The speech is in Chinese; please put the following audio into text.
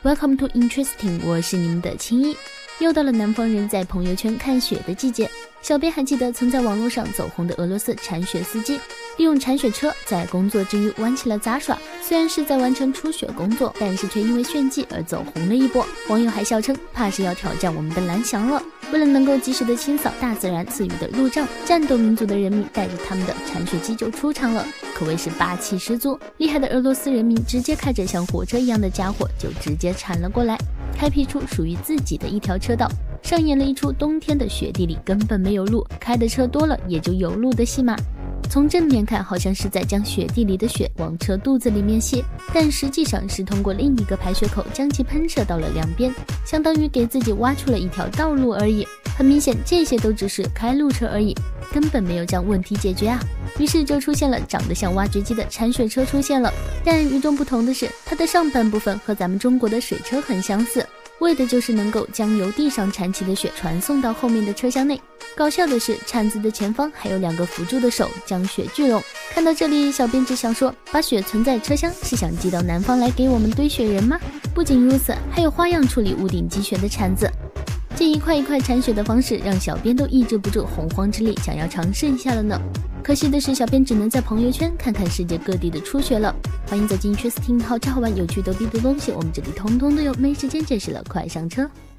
Welcome to Interesting， 我是你们的青衣。又到了南方人在朋友圈看雪的季节。小编还记得曾在网络上走红的俄罗斯铲雪司机，利用铲雪车在工作之余玩起了杂耍。虽然是在完成初雪工作，但是却因为炫技而走红了一波。网友还笑称，怕是要挑战我们的蓝翔了。为了能够及时的清扫大自然赐予的路障，战斗民族的人民带着他们的铲雪机就出场了，可谓是霸气十足。厉害的俄罗斯人民直接开着像火车一样的家伙就直接铲了过来，开辟出属于自己的一条车道，上演了一出冬天的雪地里根本没有路，开的车多了也就有路的戏码。从正面看好像是在将雪地里的雪往车肚子里面卸，但实际上是通过另一个排雪口将其喷射到了两边，相当于给自己挖出了一条道路而已。很明显这些都只是开路车而已，根本没有将问题解决啊。于是就出现了长得像挖掘机的铲雪车出现了，但与众不同的是，它的上半部分和咱们中国的水车很相似，为的就是能够将由地上铲起的雪传送到后面的车厢内。搞笑的是，铲子的前方还有两个辅助的手将雪聚拢。看到这里，小编只想说，把雪存在车厢是想寄到南方来给我们堆雪人吗？不仅如此，还有花样处理屋顶积雪的铲子。这一块一块铲雪的方式让小编都抑制不住洪荒之力，想要尝试一下了呢。可惜的是，小编只能在朋友圈看看世界各地的初雪了。欢迎走进 Interesting， 好吃好玩有趣逗逼的东西，我们这里通通都有，没时间见识了，快上车。